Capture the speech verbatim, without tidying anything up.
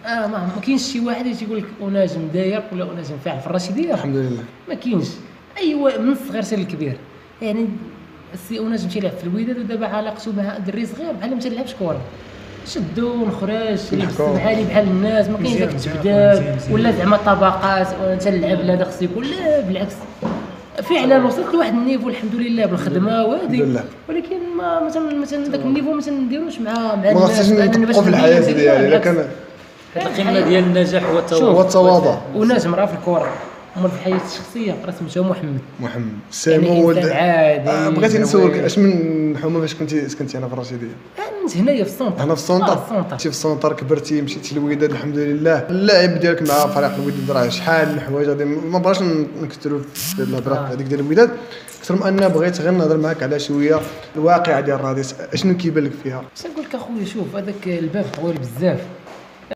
اه ما, ما كاينش شي واحد اللي تيقول لك اناجم داير ولا اناجم فاعل في الرشيديه. الحمد لله ما كاينش. ايوا من الصغير حتى للكبير، يعني السي اناجم تيلعب في الوداد ودابا علاقته مع دري صغير بحال ما تيلعبش كره، شدو ونخرج لبس بحالي بحال الناس، ما كاينش داك التبدال ولا زعما طبقات وانت اللعب لا دا خصك يكون، لا بالعكس فعلا وصلت لواحد النيفو الحمد لله بالخدمه وهذه، ولكن ما مثلا مثلا داك النيفو ما تنديروش مع مع ما خصنيش نطبقوا في الحياه ديالي. الا كان القمه ديال النجاح هو التواضع وناس مرا في الكره، امال في الحياه الشخصيه راه سميتو محمد محمد سيمو ولد عادي. آه بغيتي نسولك اش من حومه فاش كنتي سكنتي هنا في الرشيديه؟ انت هنايا في السونتر. هنا في السونتر مشيتي في السونتر كبرتي مشيتي للوداد الحمد لله. اللاعب ديالك مع فريق الوداد راه شحال من حوايج غادي ما بغاش نكثروا في الهضره هذيك ديال الوداد، اكثر من ان بغيت غير نهضر معاك على شويه الواقع ديال الراديس، اشنو كيبان لك فيها؟ باش نقول لك اخويا شوف هذاك الباب طويل بزاف